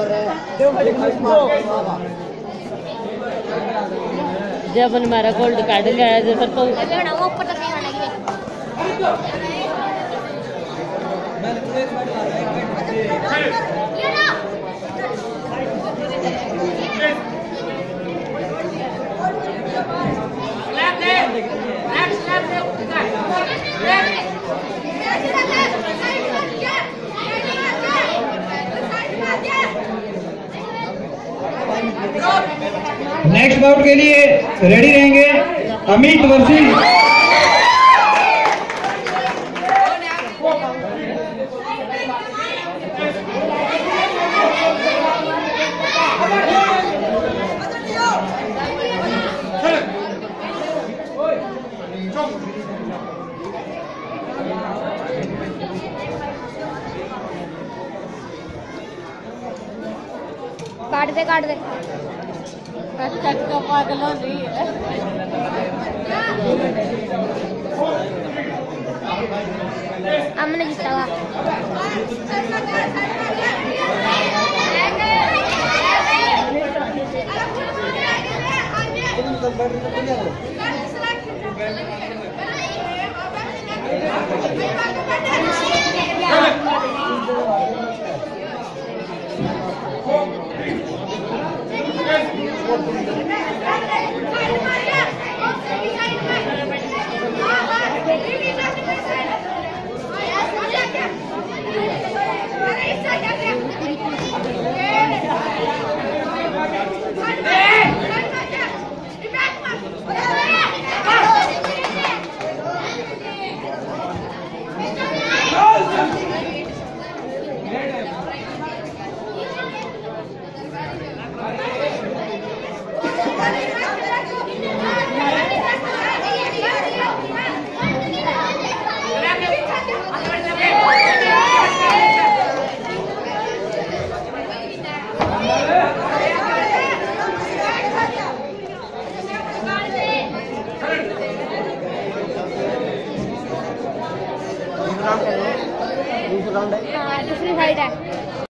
जब हमारा gold card गया जब तो नेक्स्ट बाउट के लिए रेडी रहेंगे अमित वर्षी। काट दे कट का पागल हो रही है। हमने जीता हुआ दूसरी साइड है।